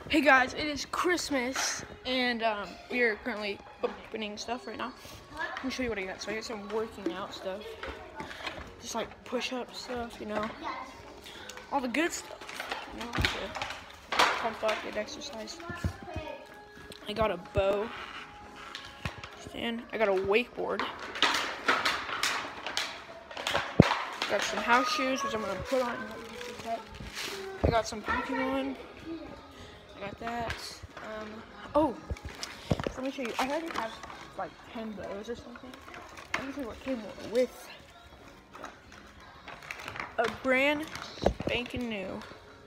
Hey guys, it is Christmas, and we are currently opening stuff right now. Let me show you what I got. So I got some working out stuff, just like push-up stuff, you know, all the good stuff, you know, to pump up, get exercise. I got a bow stand. I got a wakeboard. Got some house shoes, which I'm gonna put on. I got some Pokemon. I got that. Oh, let me show you. I already have like 10 bows or something. Let me show you what came with a brand spanking new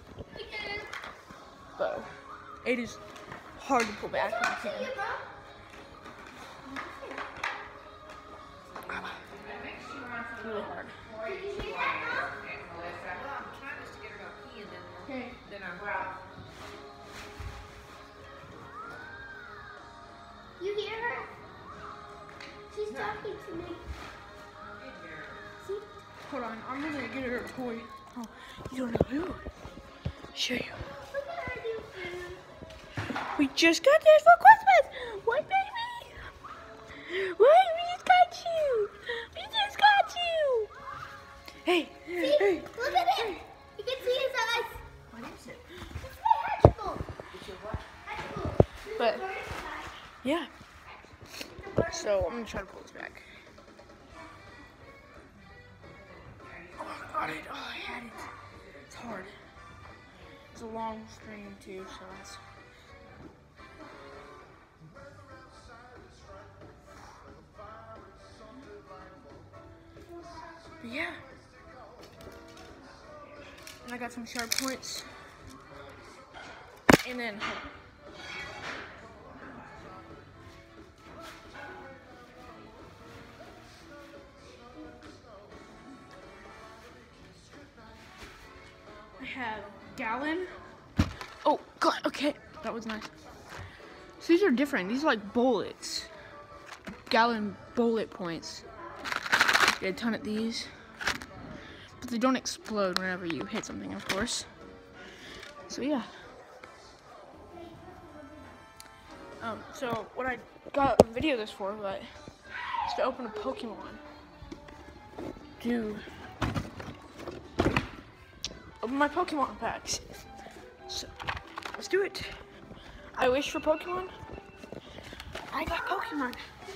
bow. It is hard to pull back when you can. Really hard. Okay. You hear her? She's talking to me. See? Hold on, I'm gonna get her a toy. Oh, you don't know who? Show you. Look at her do food. We just got this for Christmas! What, baby? What? We just got you! We just got you! Hey! See? Hey! Look at it! You can see his eyes. What is it? It's my hedgehog. It's your what? Hedgehog. But, yeah. So, I'm gonna try to pull this back. Oh, I got it. Oh, I had it. It's hard. It's a long string, too, so that's... But yeah. And I got some sharp points. And then... I have gallon. Oh, God, okay. That was nice. So these are different. These are like bullets. Gallon bullet points. Get a ton of these. But they don't explode whenever you hit something, of course. So, yeah. So what I got a video this for, but is to open a Pokemon. Open my Pokemon packs. So, let's do it. I wish for Pokemon. I got Pokemon.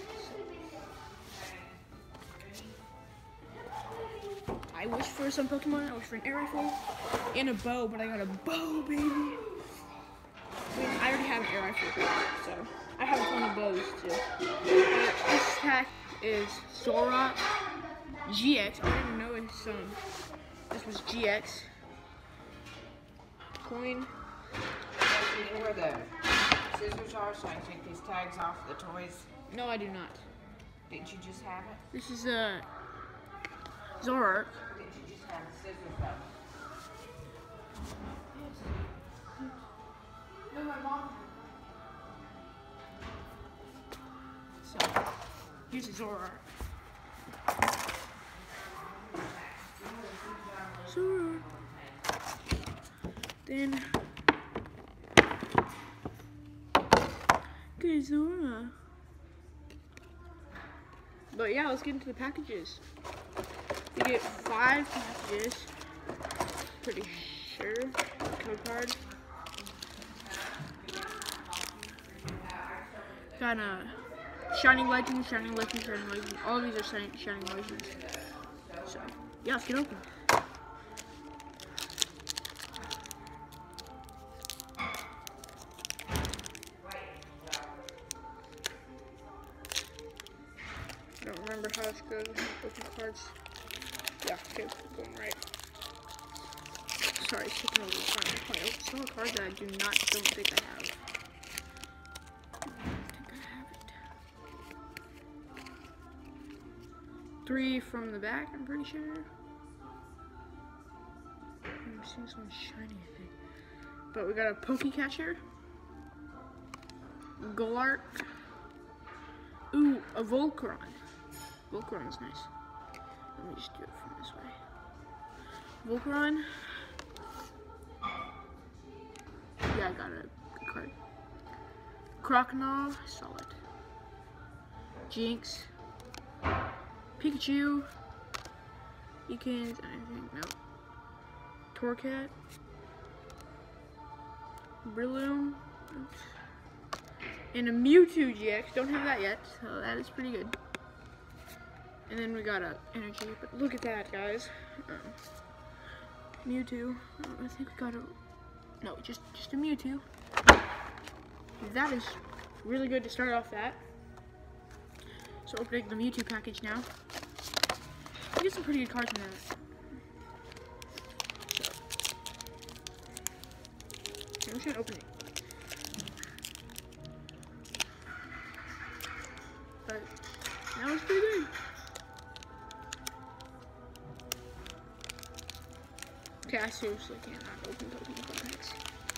I wish for some Pokemon. I wish for an air rifle and a bow, but I got a bow, baby. I mean, I already have an air rifle, so I have a ton of bows too. This pack is Zoroark GX. I didn't know this was GX. Coin. You know where the scissors are, so I can take these tags off the toys? No, I do not. Didn't you just have it? This is Zoroark. Didn't you just have the scissors though? No, my mom. So, here's a Zoroark. Zoroark. Then, good Zoroark. But yeah, let's get into the packages. You get 5 packages. Pretty sure. Code card. Got a Shining Legends, Shining Legends, Shining Legends. All of these are Shining Legends. So, yeah, let's get open. I don't remember how this goes with open cards. Yeah, okay, we're going right. Sorry, taking a little time. I saw a card that I don't think I have. Three from the back, I'm pretty sure. I'm seeing something shiny, I think. But we got a Pokecatcher. Golart. Ooh, a Volcaron. Volcaron's nice. Let me just do it from this way. Volcaron. Yeah, I got a card. Crocodile, solid. Jinx. Pikachu. Beacons, anything, no. Torcat. Breloom. And a Mewtwo GX. Don't have that yet, so that is pretty good. And then we got a energy, but look at that, guys. Mewtwo. I think we got a... No, just a Mewtwo. That is really good to start off that. So opening the Mewtwo package now. We get some pretty good cards in that. So, I'm just gonna open it. But that was pretty good. Okay, I seriously cannot open Pokemon card packs.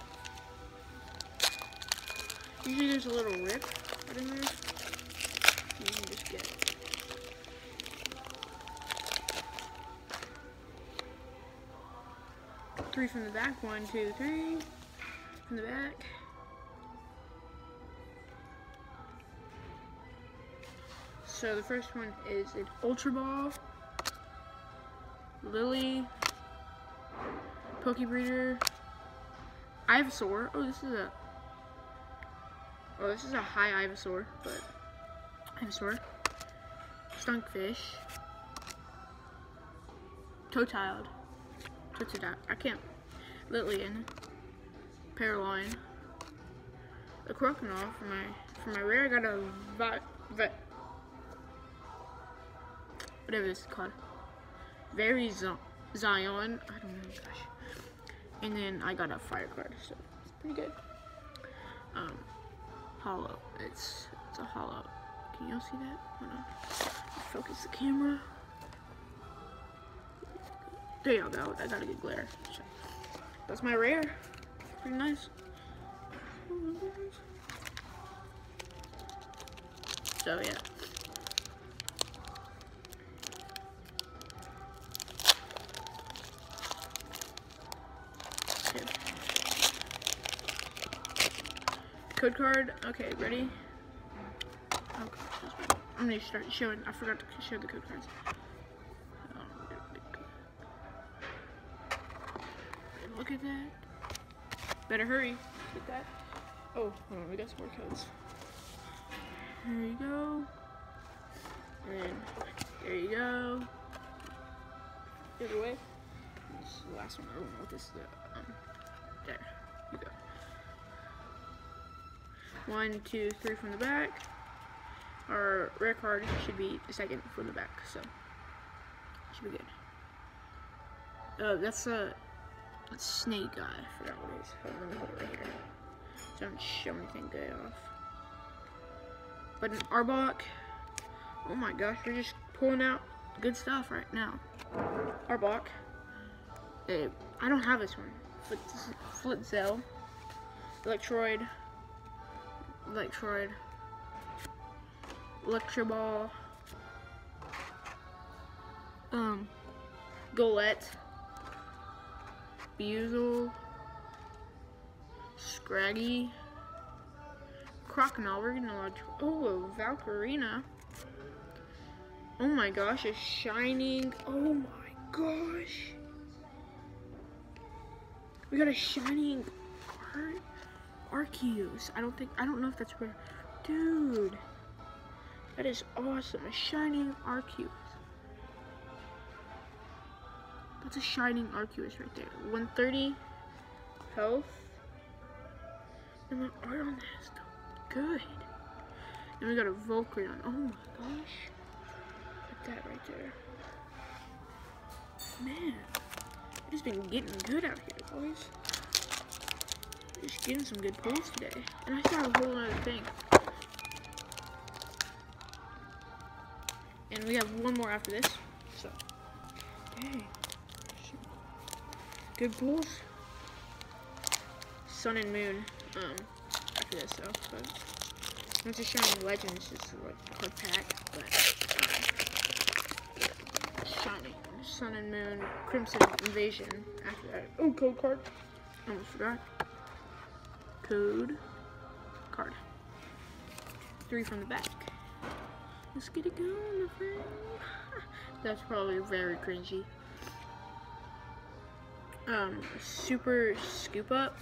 Usually there's a little rip right in there. You can just get it. Three from the back. 1, 2, 3. From the back. So the first one is an Ultra Ball, Lily, Pokebreeder, Ivysaur. This is a high Ivysaur, but Ivysaur, Stunkfish, Totodile, I can't, Lillian, Paraline, a Crocodile for my rare. I got a whatever this is called, Zion. I don't know, gosh. And then I got a fire card, so it's pretty good. Hollow. It's a hollow. Can y'all see that? Hold on. Focus the camera. There y'all go. I got a good glare. That's my rare. Pretty nice. So yeah. Okay. Code card. Okay, ready? Oh gosh, I'm gonna start showing. I forgot to show the code cards. Look at that. Better hurry. Look at that. Oh, hold on, we got some more codes. There you go. And there you go. The other way. This is the last one. I don't know what this is. There you go. 1, 2, 3 from the back. Our rare card should be the second from the back, so should be good. That's a snake guy. I forgot what it is. Hold on, let me hold it right here. So I don't show anything good off. But an Arbok. Oh my gosh, we're just pulling out good stuff right now. Arbok. I don't have this one. Flitzel. Electroid. Electroball. Golett. Buizel. Scraggy. Crocodile. We're getting a lot of... Oh, a Valkyrie. Oh my gosh, a shining... Oh my gosh. We got a shining Arceus. I don't know if that's rare. Dude. That is awesome. A shining Arceus. That's a shining Arceus right there. 130 health. And the art on that is good. And we got a Volcron. Oh my gosh. Look at that right there. Man. I've just been getting good out here, boys. Just getting some good pulls today. And I saw a whole other thing. And we have one more after this. So, dang. Good pulls. Sun and Moon. After this though. But it's a Shining Legends, it's like card pack, but Shining. Sun and Moon, Crimson Invasion after that. Oh, code card. Almost forgot. Code. card. 3 from the back. Let's get it going, my friend. That's probably very cringy. Super scoop up.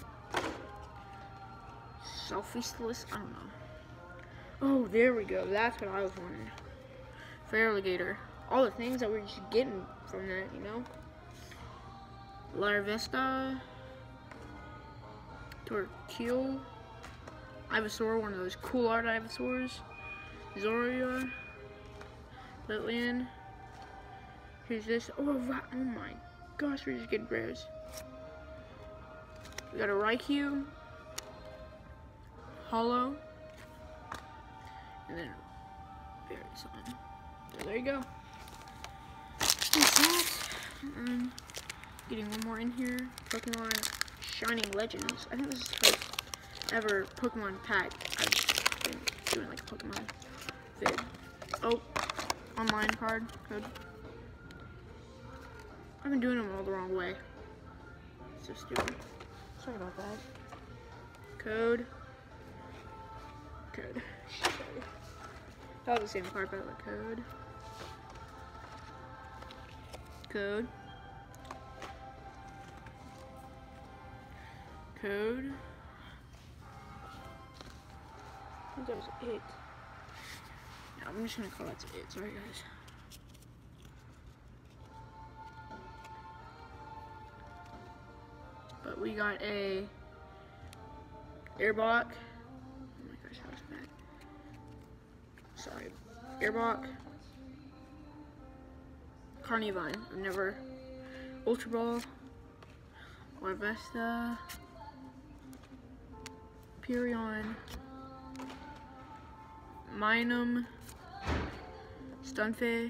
Selfie-less, I don't know. Oh, there we go. That's what I was wanting. Feraligatr. All the things that we're just getting from that, you know? Larvesta. Torquil. Ivysaur, one of those cool art Ivysaurs. Zoria. Litlian. Here's this. Oh my gosh, we're just getting rares. We got a Raikou. Hollow. And then Berry Slime. So there you go. There's that. Getting one more in here. Pokemon Shining Legends. I think this is the first ever Pokemon pack I've been doing, like a Pokemon vid. Oh, online card code. I've been doing them all the wrong way. So stupid. Sorry about that. Code. Sorry. That was the same card, but the code. Code. I think that was it. No, I'm just gonna call that it. Sorry, guys. But we got a Airbock. Oh my gosh, that was bad. Sorry. Airbock. Carnivine. I've never. Ultra Ball. Larvesta. Purion. Minum. Stunfisk.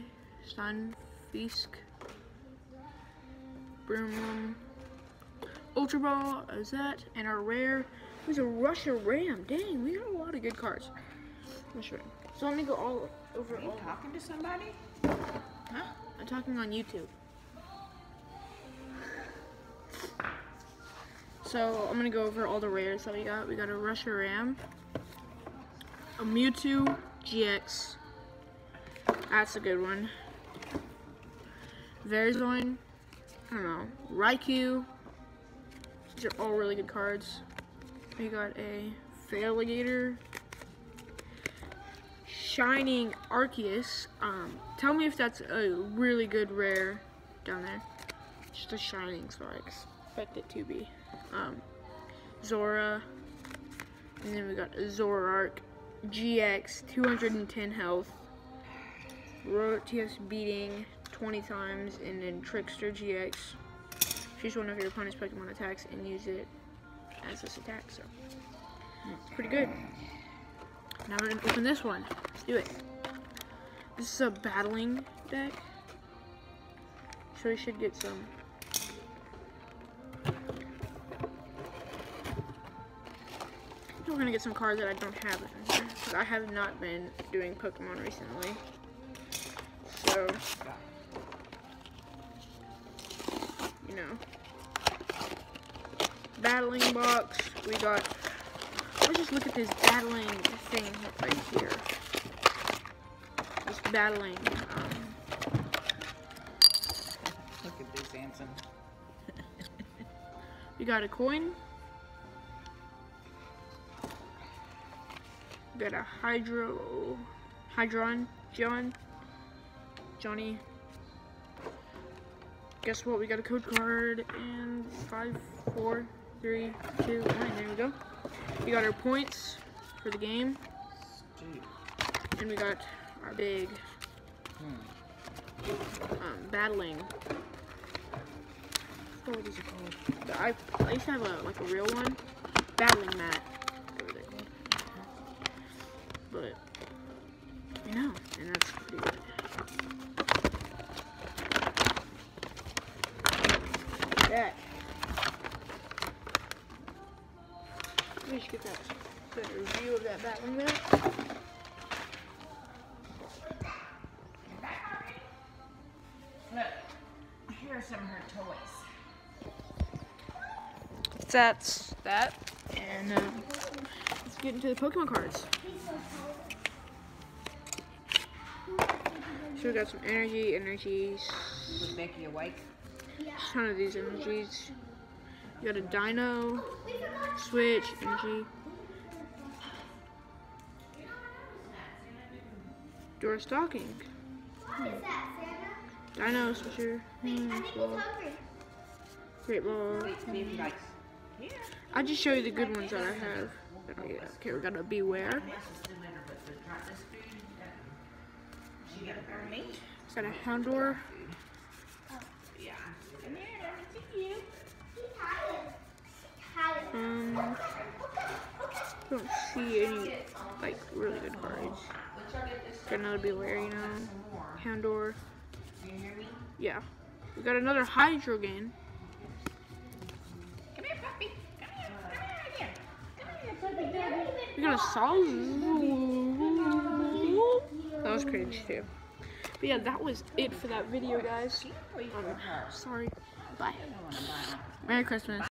Broomlum. Ultra Ball is that, and our rare was a Russia Ram. Dang, we got a lot of good cards. Russia Ram. So let me go all over. Are you talking to somebody? Huh? I'm talking on YouTube. So I'm gonna go over all the rares that we got. We got a Russia Ram, a Mewtwo GX. That's a good one. Verizon. I don't know. Raikou. These are all really good cards. We got a Feraligatr. Shining Arceus. Tell me if that's a really good rare down there. Just a shining, so I expect it to be. Zora. And then we got a Zoroark GX, 210 health. Rotius beating 20 times, and then Trickster GX. Choose one of your opponent's Pokemon attacks and use it as this attack, so it's pretty good. Now we're gonna open this one. Let's do it. This is a battling deck, so we should get some. We're gonna get some cards that I don't have in here, because I have not been doing Pokemon recently. So, you know, battling box. We got. Let's just look at this battling thing right here. This battling. Look at this, Anson. We got a coin. We got a Hydron, Johnny. Guess what? We got a code card, and 5, 4, 3, 2, 1. There we go. We got our points for the game, and we got our big battling. What these are called? I used to have a real one, battling mat. What are they called? But you know, and that's pretty good. That. Let me just get that review of that battling mat. Look, here are some of her toys. That's that, and let's get into the Pokemon cards. So we got some energies. Was Becky awake? A ton of these energies. You got a Dino, Switch, energy. Dora Stocking. What is that, Santa? Dino Switcher. I think he's hungry. Great Ball. See if he likes. Yeah. I'll just show you the good ones that I have. Okay, we got a Beware. Got a Houndour. Yeah. Don't see any like really good cards. Got another Beware, you know. Houndour. Do you hear me? Yeah. We got another Hydrogan. Come here, puppy. Come here. Come here. We got a Salzu. That was cringe too. But yeah, that was it for that video, guys. Sorry. Bye. Merry Christmas.